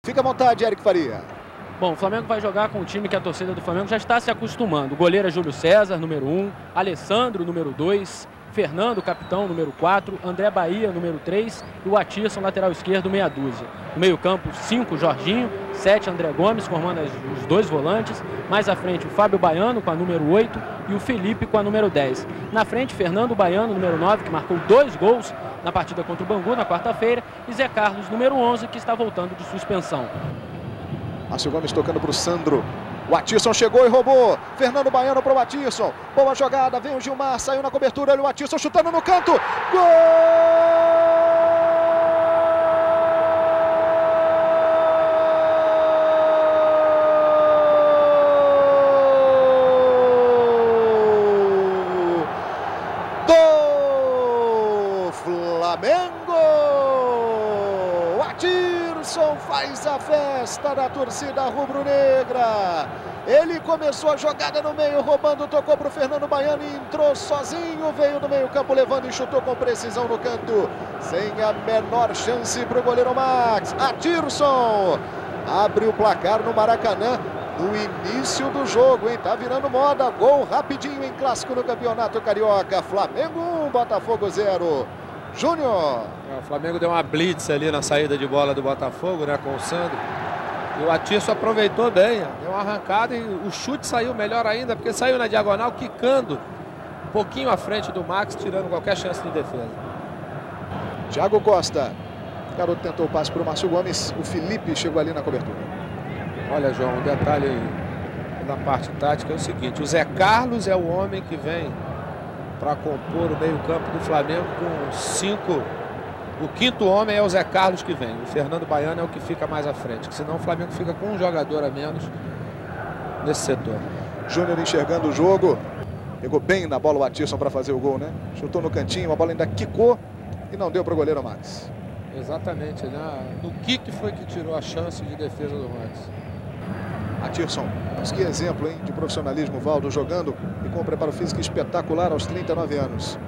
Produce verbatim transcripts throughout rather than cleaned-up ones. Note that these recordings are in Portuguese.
Fica à vontade, Eric Faria. Bom, o Flamengo vai jogar com o time que a torcida do Flamengo já está se acostumando. O goleiro é Júlio César, número um, Alessandro, número dois, Fernando, capitão, número quatro, André Bahia, número três e o Atisson, lateral esquerdo, meia dúzia. No meio campo, cinco, Jorginho, sete, André Gomes, formando as, os dois volantes. Mais à frente, o Fábio Baiano com a número oito e o Felipe com a número dez. Na frente, Fernando Baiano, número nove, que marcou dois gols na partida contra o Bangu na quarta-feira. E Zé Carlos, número onze, que está voltando de suspensão. Márcio Gomes tocando para o Sandro. O Atisson chegou e roubou. Fernando Baiano para o Atisson. Boa jogada, vem o Gilmar, saiu na cobertura. Olha o Atisson chutando no canto. Gol! Do Flamengo! O Atisson faz a festa da torcida rubro-negra. Ele começou a jogada no meio, roubando, tocou para o Fernando Baiano e entrou sozinho, veio do meio campo, levando e chutou com precisão no canto, sem a menor chance para o goleiro Max. Atisson abre o placar no Maracanã no início do jogo, hein? Tá virando moda, gol rapidinho em clássico no Campeonato Carioca. Flamengo um, Botafogo zero. Júnior. É, o Flamengo deu uma blitz ali na saída de bola do Botafogo, né, com o Sandro. E o Atisson aproveitou bem, deu uma arrancada e o chute saiu melhor ainda, porque saiu na diagonal, quicando um pouquinho à frente do Max, tirando qualquer chance de defesa. Thiago Costa. O garoto tentou o passe para o Márcio Gomes. O Felipe chegou ali na cobertura. Olha, João, um detalhe da parte tática é o seguinte: o Zé Carlos é o homem que vem para compor o meio-campo do Flamengo com cinco. O quinto homem é o Zé Carlos que vem. O Fernando Baiano é o que fica mais à frente, que senão o Flamengo fica com um jogador a menos nesse setor. Júnior enxergando o jogo. Pegou bem na bola o Atisson para fazer o gol, né? Chutou no cantinho, a bola ainda quicou e não deu para o goleiro Max. Exatamente, né? No kick foi que tirou a chance de defesa do Max. Atisson, mas que exemplo, hein, de profissionalismo, Valdo, jogando e com um preparo físico espetacular aos trinta e nove anos.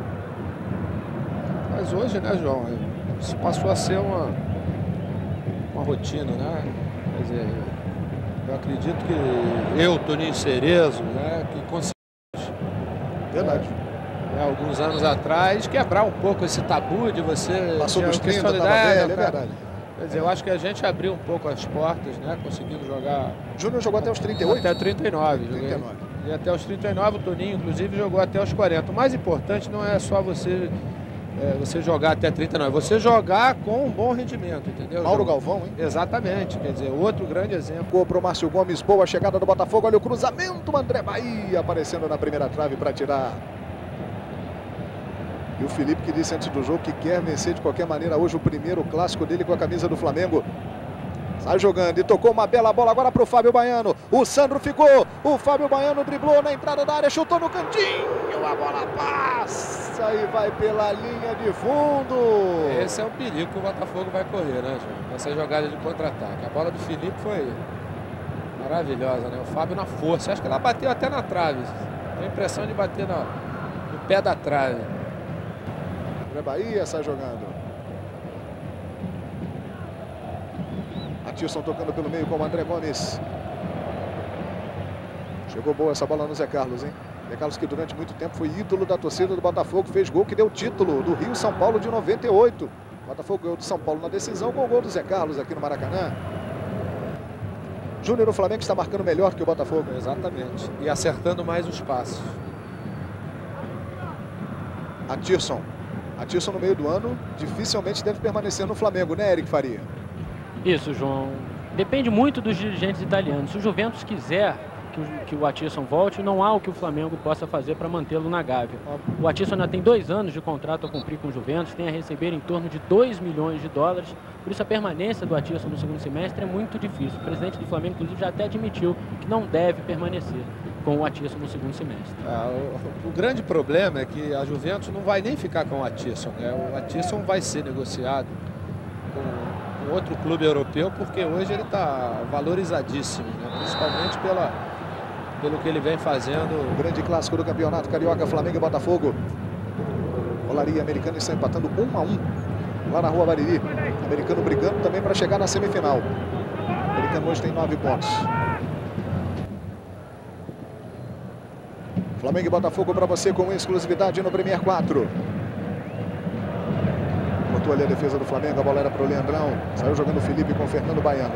Mas hoje, né, João, isso passou a ser uma, uma rotina, né? Quer dizer, eu acredito que eu, Toninho Cerezo, né, que conseguimos, verdade, é, alguns anos atrás, quebrar um pouco esse tabu de você... Passou dos trinta, estava velho, é verdade. Quer dizer, eu acho que a gente abriu um pouco as portas, né, conseguindo jogar... Júnior jogou até os trinta e oito? Até trinta e nove. trinta e nove. E até os trinta e nove, o Toninho, inclusive, jogou até os quarenta. O mais importante não é só você... É, você jogar até trinta, não. É você jogar com um bom rendimento, entendeu? Mauro João? Galvão, hein? Exatamente. Quer dizer, outro grande exemplo. Gol para o Márcio Gomes. Boa chegada do Botafogo. Olha o cruzamento. André Bahia aparecendo na primeira trave para tirar. E o Felipe que disse antes do jogo que quer vencer de qualquer maneira hoje o primeiro clássico dele com a camisa do Flamengo. Sai jogando e tocou uma bela bola agora para o Fábio Baiano. O Sandro ficou. O Fábio Baiano driblou na entrada da área, chutou no cantinho. A bola passa e vai pela linha de fundo. Esse é o perigo que o Botafogo vai correr, né, João? Essa jogada de contra-ataque. A bola do Felipe foi maravilhosa, né? O Fábio na força. Acho que ela bateu até na trave. Tem a impressão de bater na, no pé da trave. André Bahia sai jogando. Atisson tocando pelo meio com o André Gomes. Chegou boa essa bola no Zé Carlos, hein? Zé Carlos que durante muito tempo foi ídolo da torcida do Botafogo, fez gol que deu título do Rio São Paulo de noventa e oito. O Botafogo ganhou do São Paulo na decisão com o gol do Zé Carlos aqui no Maracanã. Júnior, o Flamengo está marcando melhor que o Botafogo. Exatamente. E acertando mais os passos. Atisson. Atisson no meio do ano dificilmente deve permanecer no Flamengo, né, Eric Faria? Isso, João. Depende muito dos dirigentes italianos. Se o Juventus quiser que o, que o Atisson volte, não há o que o Flamengo possa fazer para mantê-lo na Gávea. O Atisson ainda tem dois anos de contrato a cumprir com o Juventus, tem a receber em torno de dois milhões de dólares. Por isso a permanência do Atisson no segundo semestre é muito difícil. O presidente do Flamengo, inclusive, já até admitiu que não deve permanecer com o Atisson no segundo semestre. Ah, o, o grande problema é que a Juventus não vai nem ficar com o Atisson, né? O Atisson vai ser negociado com outro clube europeu, porque hoje ele está valorizadíssimo, né? Principalmente pela, pelo que ele vem fazendo. O grande clássico do Campeonato Carioca, Flamengo e Botafogo. Olaria Americana está empatando um a um lá na Rua Bariri. Americano brigando também para chegar na semifinal. O Americano hoje tem nove pontos. Flamengo e Botafogo para você com exclusividade no Premier quatro. Botou ali a defesa do Flamengo, a bola era para o Leandrão. Saiu jogando o Felipe com o Fernando Baiano.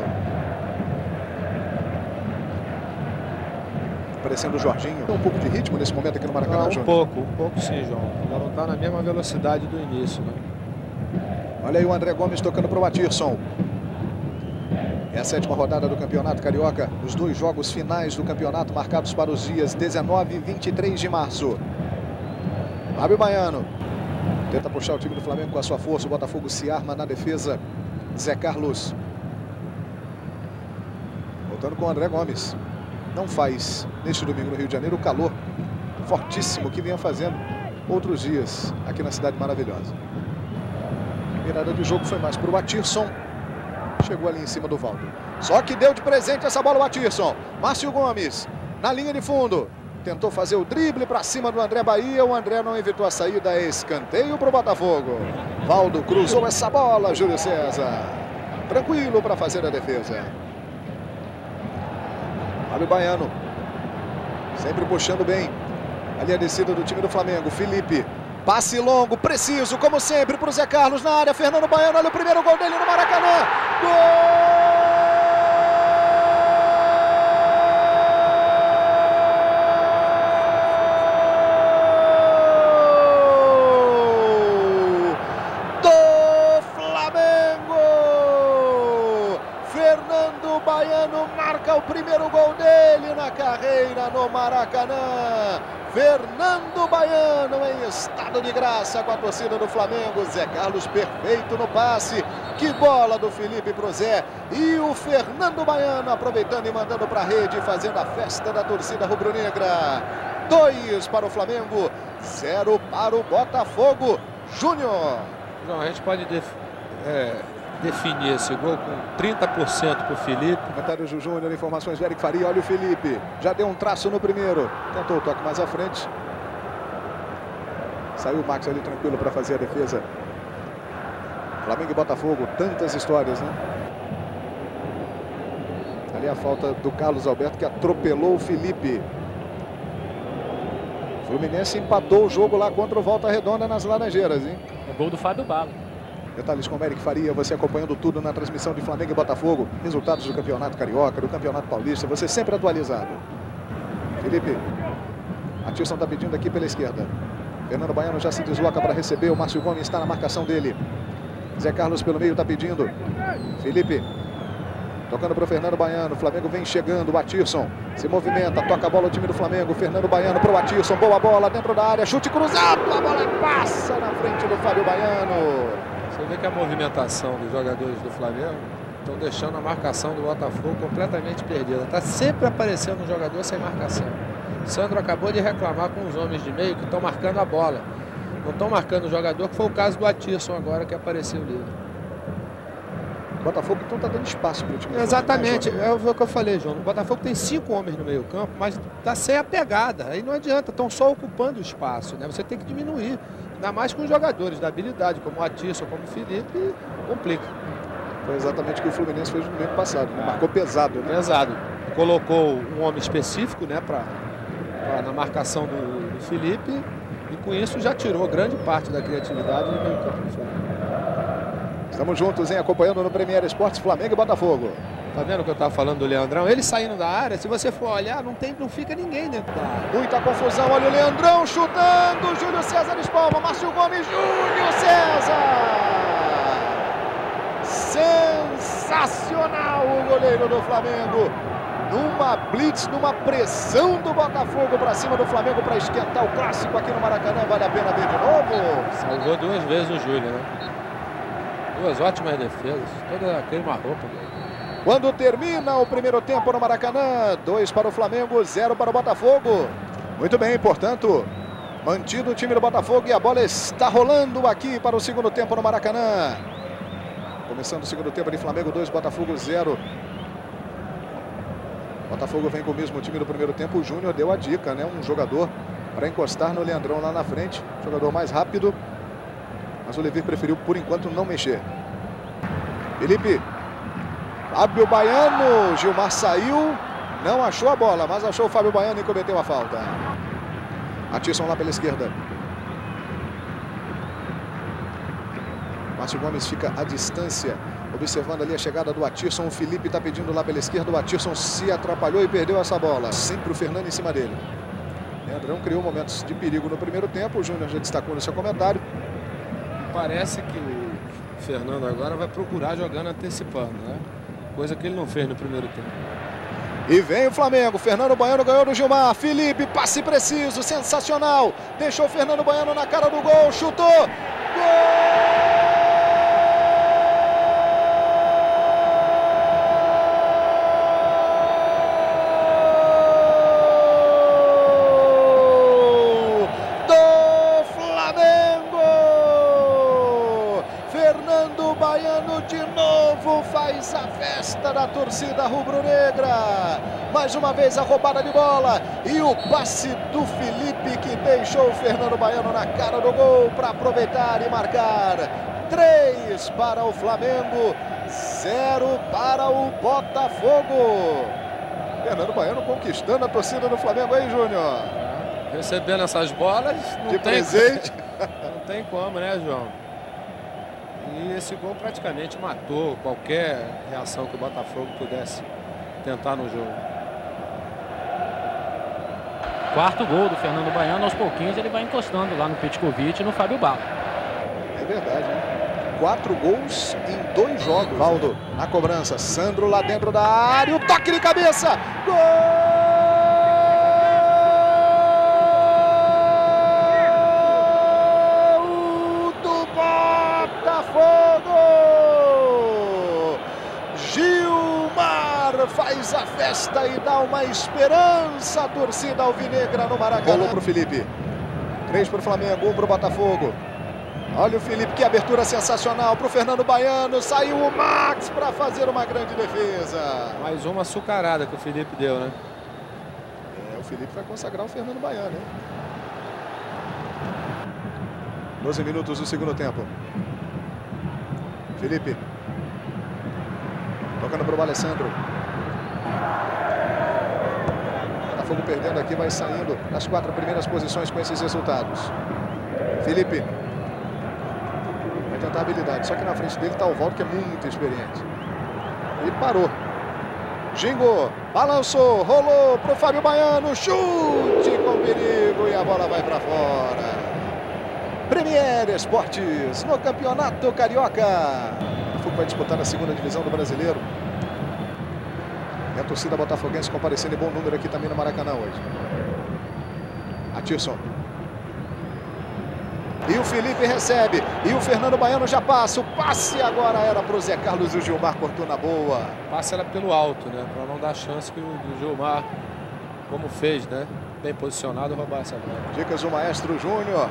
Aparecendo o Jorginho. Um pouco de ritmo nesse momento aqui no Maracanã, ah, Um Júnior? pouco, um pouco sim, João. Ainda não está na mesma velocidade do início, né? Olha aí o André Gomes tocando para o Atirson. É a sétima rodada do Campeonato Carioca. Os dois jogos finais do campeonato marcados para os dias dezenove e vinte e três de março. Fábio Baiano tenta puxar o time do Flamengo com a sua força. O Botafogo se arma na defesa. Zé Carlos. Voltando com o André Gomes. Não faz, neste domingo no Rio de Janeiro, o calor fortíssimo que vinha fazendo outros dias aqui na cidade maravilhosa. A virada de jogo foi mais para o Atirson. Chegou ali em cima do Valdo. Só que deu de presente essa bola o Atirson. Márcio Gomes na linha de fundo. Tentou fazer o drible para cima do André Bahia. O André não evitou a saída. Escanteio para o Botafogo. Valdo cruzou essa bola, Júlio César. Tranquilo para fazer a defesa. Fábio Baiano. Sempre puxando bem. Ali a descida do time do Flamengo. Felipe. Passe longo, preciso, como sempre, para o Zé Carlos na área. Fernando Baiano, olha o primeiro gol dele no Maracanã. Gol! Do Flamengo! Fernando Baiano marca o primeiro gol dele na carreira no Maracanã. Fernando Baiano em estado de graça com a torcida do Flamengo. Zé Carlos perfeito no passe. Que bola do Felipe pro Zé. E o Fernando Baiano aproveitando e mandando para a rede, fazendo a festa da torcida rubro-negra. Dois para o Flamengo, zero para o Botafogo. Júnior. João, a gente pode def é, definir esse gol com trinta por cento para o Felipe. Comentários do Júnior, informações do Eric Faria. Olha o Felipe, já deu um traço no primeiro. Tentou o toque mais à frente. Saiu o Max ali tranquilo para fazer a defesa. Flamengo e Botafogo, tantas histórias, né? Ali a falta do Carlos Alberto que atropelou o Felipe. Fluminense empatou o jogo lá contra o Volta Redonda nas Laranjeiras, hein? É gol do Fábio Balo. Detalhes com o Eric Faria, você acompanhando tudo na transmissão de Flamengo e Botafogo. Resultados do Campeonato Carioca, do Campeonato Paulista, você sempre atualizado. Felipe, Atirson está pedindo aqui pela esquerda. Fernando Baiano já se desloca para receber, o Márcio Gomes está na marcação dele. Zé Carlos pelo meio está pedindo. Felipe, tocando para o Fernando Baiano, o Flamengo vem chegando, o Atirson se movimenta, toca a bola o time do Flamengo, Fernando Baiano para o Atirson, boa bola dentro da área, chute cruzado, a bola passa na frente do Fábio Baiano. Você vê que a movimentação dos jogadores do Flamengo estão deixando a marcação do Botafogo completamente perdida. Está sempre aparecendo um jogador sem marcação. Sandro acabou de reclamar com os homens de meio que estão marcando a bola. Não estão marcando o jogador, que foi o caso do Atirson agora que apareceu ali. O Botafogo então está dando espaço para o time. Exatamente, é o que eu falei, João. O Botafogo tem cinco homens no meio campo, mas está sem a pegada. Aí não adianta, estão só ocupando o espaço, né? Você tem que diminuir. Ainda mais com os jogadores da habilidade, como o Atirson, como o Felipe, complica. Foi exatamente o que o Fluminense fez no domingo passado, né? Marcou pesado, né? Pesado. Colocou um homem específico, né, pra, pra, na marcação do, do Felipe, e com isso já tirou grande parte da criatividade do meio campo. Estamos juntos, hein? Acompanhando no Premier Esportes Flamengo e Botafogo. Tá vendo o que eu tava falando do Leandrão? Ele saindo da área, se você for olhar, não, tem, não fica ninguém dentro da área. Muita confusão, olha o Leandrão chutando, Júlio César espalma, Márcio Gomes, Júlio César! Sensacional o goleiro do Flamengo. Numa blitz, numa pressão do Botafogo para cima do Flamengo para esquentar o clássico aqui no Maracanã. Vale a pena ver de novo. Salvou duas vezes o Júlio, né? Duas ótimas defesas, toda a queima-roupa. Quando termina o primeiro tempo no Maracanã, dois para o Flamengo, zero para o Botafogo. Muito bem, portanto, mantido o time do Botafogo e a bola está rolando aqui para o segundo tempo no Maracanã. Começando o segundo tempo de Flamengo dois, Botafogo zero. Botafogo vem com o mesmo time do primeiro tempo. O Júnior deu a dica, né? Um jogador para encostar no Leandrão lá na frente. Jogador mais rápido. Mas o Levir preferiu, por enquanto, não mexer. Felipe. Fábio Baiano. Gilmar saiu. Não achou a bola, mas achou o Fábio Baiano e cometeu a falta. Atisson lá pela esquerda. Márcio Gomes fica à distância, observando ali a chegada do Atisson. O Felipe está pedindo lá pela esquerda. O Atisson se atrapalhou e perdeu essa bola. Sempre o Fernando em cima dele. Leandrão criou momentos de perigo no primeiro tempo. O Júnior já destacou no seu comentário. Parece que o Fernando agora vai procurar jogando antecipando, né? Coisa que ele não fez no primeiro tempo. E vem o Flamengo. Fernando Baiano ganhou do Gilmar. Felipe, passe preciso, sensacional. Deixou o Fernando Baiano na cara do gol. Chutou. Gol! De novo faz a festa da torcida rubro-negra. Mais uma vez a roubada de bola e o passe do Felipe que deixou o Fernando Baiano na cara do gol para aproveitar e marcar. Três para o Flamengo, zero para o Botafogo. Fernando Baiano conquistando a torcida do Flamengo aí, Júnior. Recebendo essas bolas não de tem presente. Não tem como, né, João? E esse gol praticamente matou qualquer reação que o Botafogo pudesse tentar no jogo. Quarto gol do Fernando Baiano. Aos pouquinhos ele vai encostando lá no Petkovic e no Fábio Bala. É verdade, hein? Quatro gols em dois jogos. Valdo na cobrança. Sandro lá dentro da área. O toque de cabeça. Gol! Faz a festa e dá uma esperança à torcida alvinegra no Maracanã. Rolou para o Felipe. Três para o Flamengo, um para o Botafogo. Olha o Felipe, que abertura sensacional para o Fernando Baiano. Saiu o Max para fazer uma grande defesa. Mais uma açucarada que o Felipe deu, né? É, o Felipe vai consagrar o Fernando Baiano, hein? doze minutos do segundo tempo. Felipe. Tocando para o Alessandro. Botafogo perdendo aqui, vai saindo das quatro primeiras posições com esses resultados. Felipe vai tentar a habilidade, só que na frente dele está o Valdo, que é muito experiente. Ele parou. Gingou, balançou, rolou para o Fábio Baiano, chute com perigo e a bola vai para fora. Premier Esportes no Campeonato Carioca. O Botafogo vai disputar a segunda divisão do Brasileiro. E a torcida botafoguense comparecendo em bom número aqui também no Maracanã hoje. Atisson. E o Felipe recebe. E o Fernando Baiano já passa. O passe agora era para o Zé Carlos e o Gilmar cortou na boa. O passe era pelo alto, né? Para não dar chance que o Gilmar, como fez, né? Bem posicionado, roubar essa bola. Dicas do Maestro Júnior.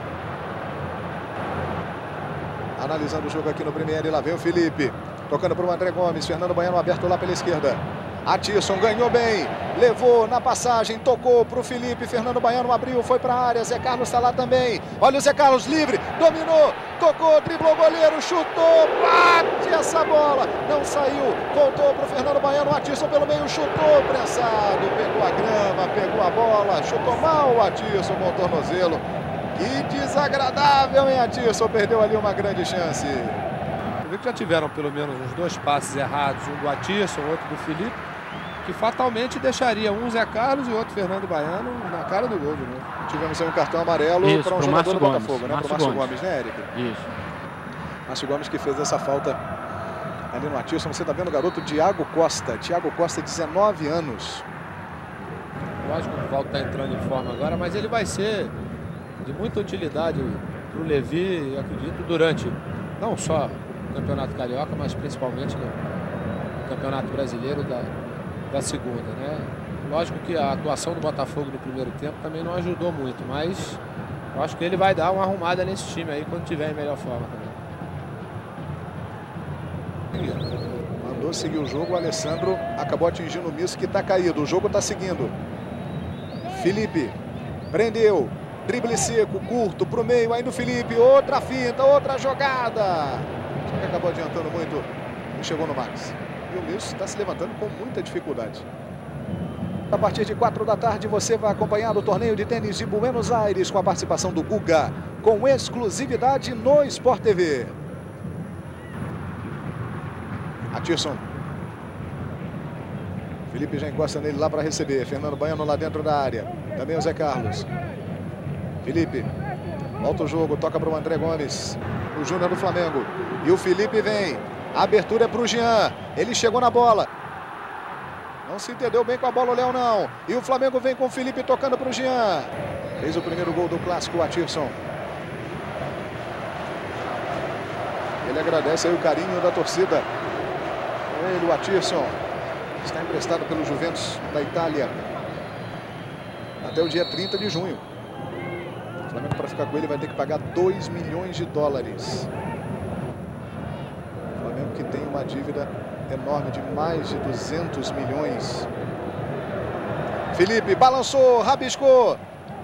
Analisando o jogo aqui no Premier. E lá vem o Felipe. Tocando para o André Gomes. Fernando Baiano aberto lá pela esquerda. Atisson ganhou bem, levou na passagem, tocou para o Felipe, Fernando Baiano abriu, foi para a área, Zé Carlos está lá também, olha o Zé Carlos livre, dominou, tocou, driblou o goleiro, chutou, bate essa bola, não saiu, voltou para o Fernando Baiano, Atisson pelo meio, chutou, prensado, pegou a grama, pegou a bola, chutou mal o Atisson com o tornozelo, que desagradável, hein, Atisson, perdeu ali uma grande chance. Eu vi que já tiveram pelo menos uns dois passes errados, um do Atisson, outro do Felipe, que fatalmente deixaria um Zé Carlos e outro Fernando Baiano na cara do gol de novo. Tivemos aí um cartão amarelo para um jogador do Botafogo, né? Para o Márcio Gomes, né, Eric? Isso. Márcio Gomes que fez essa falta ali no Atisson. Você está vendo o garoto Thiago Costa. Thiago Costa, dezenove anos. Lógico que o Valdo está entrando em forma agora, mas ele vai ser de muita utilidade para o Levi, acredito, durante não só o Campeonato Carioca, mas principalmente no, no Campeonato Brasileiro da, da segunda, né? Lógico que a atuação do Botafogo no primeiro tempo também não ajudou muito, mas eu acho que ele vai dar uma arrumada nesse time aí quando tiver em melhor forma também. Mandou seguir o jogo, o Alessandro acabou atingindo o misto que está caído. O jogo está seguindo. Felipe prendeu, drible seco, curto, para o meio, ainda o Felipe, outra finta, outra jogada. Acabou adiantando muito e chegou no Max. E o Mills está se levantando com muita dificuldade. A partir de quatro da tarde você vai acompanhar o torneio de tênis de Buenos Aires com a participação do Guga, com exclusividade no Sport T V. Atirson. Felipe já encosta nele lá para receber. Fernando Baiano lá dentro da área. Também o Zé Carlos. Felipe. Volta o jogo, toca para o André Gomes. O Júnior do Flamengo. E o Felipe vem. A abertura é para o Jean. Ele chegou na bola. Não se entendeu bem com a bola o Léo, não. E o Flamengo vem com o Felipe tocando para o Jean. Fez o primeiro gol do clássico, o Atirson. Ele agradece aí o carinho da torcida. Ele, o Atirson, está emprestado pelo Juventus da Itália até o dia trinta de junho. O Flamengo, para ficar com ele, vai ter que pagar dois milhões de dólares. O Flamengo que tem uma dívida enorme de mais de duzentos milhões. Felipe balançou, rabiscou.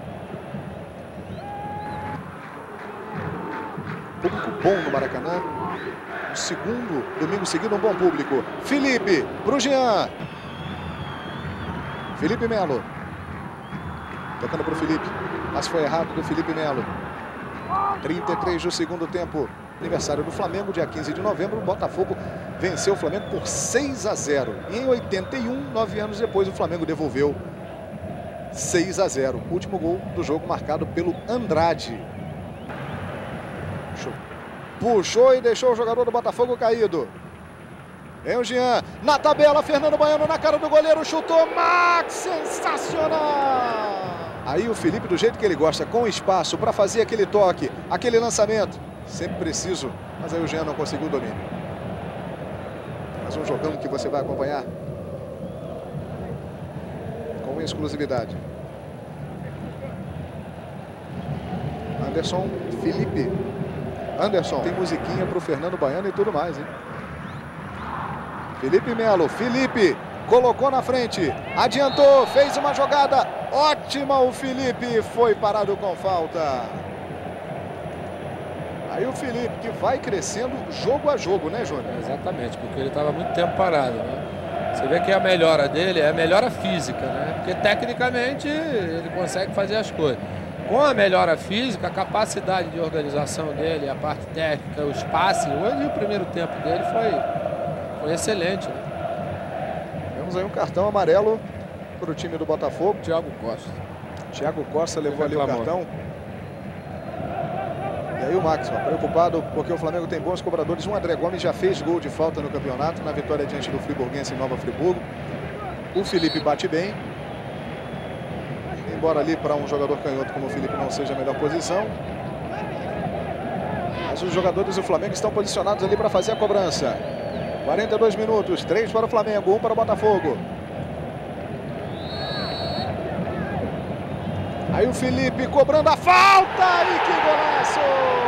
Público bom no Maracanã. O segundo domingo seguido, um bom público. Felipe pro Jean. Felipe Melo. Tocando pro Felipe. Mas foi errado do Felipe Melo. trinta e três do segundo tempo. Aniversário do Flamengo, dia quinze de novembro. O Botafogo venceu o Flamengo por seis a zero. E em oitenta e um, nove anos depois, o Flamengo devolveu seis a zero. Último gol do jogo marcado pelo Andrade. Puxou. Puxou e deixou o jogador do Botafogo caído. Vem o Jean. Na tabela, Fernando Baiano na cara do goleiro. Chutou. Max, sensacional! Aí o Felipe, do jeito que ele gosta, com espaço para fazer aquele toque, aquele lançamento. Sempre preciso, mas aí o Jean não conseguiu o domínio. Mais um jogão que você vai acompanhar com exclusividade. Anderson, Felipe. Anderson, tem musiquinha para o Fernando Baiano e tudo mais, hein? Felipe Melo, Felipe colocou na frente, adiantou, fez uma jogada ótima. O Felipe foi parado com falta. Aí o Felipe que vai crescendo jogo a jogo, né, Júnior? Exatamente, porque ele estava muito tempo parado, né? Você vê que a melhora dele é a melhora física, né? Porque tecnicamente ele consegue fazer as coisas. Com a melhora física, a capacidade de organização dele, a parte técnica, os passes, hoje o primeiro tempo dele foi, foi excelente, né? Temos aí um cartão amarelo para o time do Botafogo. Thiago Costa. Thiago Costa levou ali o cartão. E aí o Max, ó, preocupado porque o Flamengo tem bons cobradores. O André Gomes já fez gol de falta no campeonato, na vitória diante do Friburguense em Nova Friburgo. O Felipe bate bem. Embora ali para um jogador canhoto como o Felipe não seja a melhor posição. Mas os jogadores do Flamengo estão posicionados ali para fazer a cobrança. quarenta e dois minutos, três para o Flamengo, um para o Botafogo. Aí o Felipe cobrando a falta. E que golaço!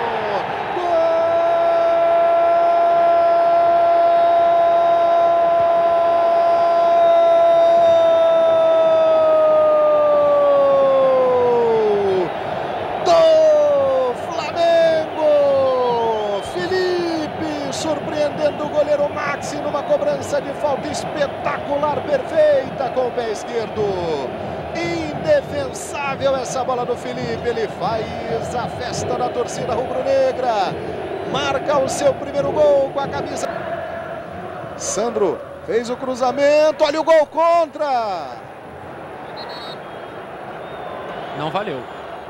Surpreendendo o goleiro Maxi numa cobrança de falta espetacular, perfeita com o pé esquerdo. Indefensável essa bola do Felipe. Ele faz a festa da torcida rubro-negra. Marca o seu primeiro gol com a camisa. Sandro fez o cruzamento. Olha o gol contra. Não valeu.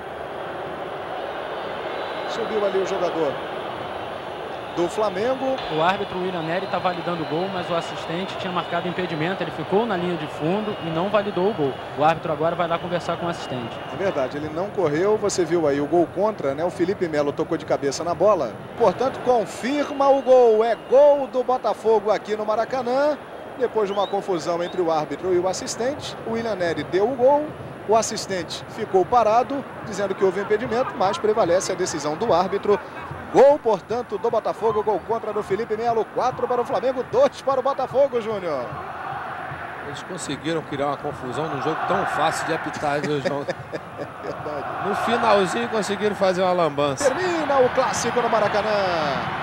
Subiu ali o jogador do Flamengo. O árbitro William Neri está validando o gol, mas o assistente tinha marcado impedimento. Ele ficou na linha de fundo e não validou o gol. O árbitro agora vai lá conversar com o assistente. É verdade, ele não correu. Você viu aí o gol contra, né? O Felipe Melo tocou de cabeça na bola. Portanto, confirma o gol. É gol do Botafogo aqui no Maracanã. Depois de uma confusão entre o árbitro e o assistente, o William Neri deu o gol. O assistente ficou parado, dizendo que houve impedimento, mas prevalece a decisão do árbitro. Gol, portanto, do Botafogo, gol contra do Felipe Melo, quatro para o Flamengo, dois para o Botafogo, Júnior. Eles conseguiram criar uma confusão num jogo tão fácil de apitar, viu, João? É verdade. No finalzinho conseguiram fazer uma lambança. Termina o clássico no Maracanã.